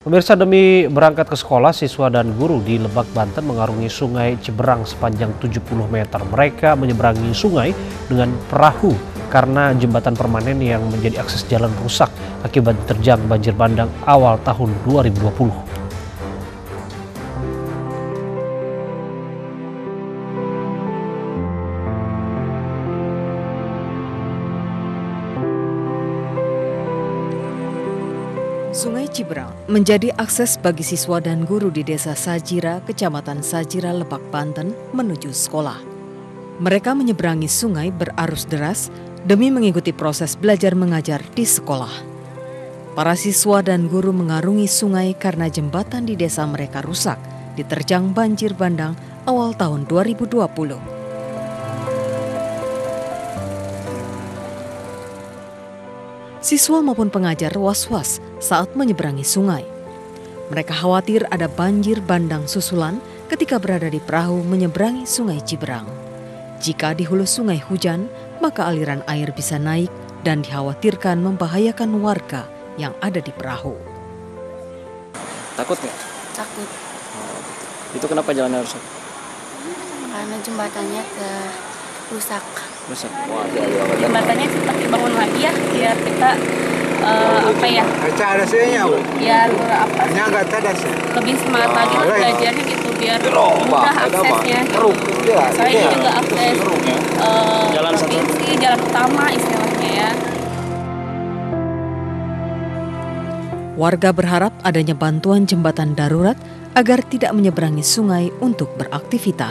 Pemirsa, demi berangkat ke sekolah, siswa dan guru di Lebak, Banten mengarungi sungai Ciberang sepanjang 70 meter. Mereka menyeberangi sungai dengan perahu karena jembatan permanen yang menjadi akses jalan rusak akibat diterjang banjir bandang awal tahun 2020. Sungai Ciberang menjadi akses bagi siswa dan guru di Desa Sajira, Kecamatan Sajira, Lebak, Banten menuju sekolah. Mereka menyeberangi sungai berarus deras demi mengikuti proses belajar mengajar di sekolah. Para siswa dan guru mengarungi sungai karena jembatan di desa mereka rusak, diterjang banjir bandang awal tahun 2020. Siswa maupun pengajar was-was saat menyeberangi sungai. Mereka khawatir ada banjir bandang susulan ketika berada di perahu menyeberangi sungai Ciberang. Jika di hulu sungai hujan, maka aliran air bisa naik dan dikhawatirkan membahayakan warga yang ada di perahu. Takut nggak? Takut. Itu kenapa jalannya rusak? Karena jembatannya rusak. Rusak. Jembatannya cepat dibangun lagi ya, biar kita biar lebih semangat lagi belajarnya gitu, biar mudah aksesnya. Soalnya ini juga akses provinsi, jalan utama istilahnya ya. Warga berharap adanya bantuan jembatan darurat agar tidak menyeberangi sungai untuk beraktivitas.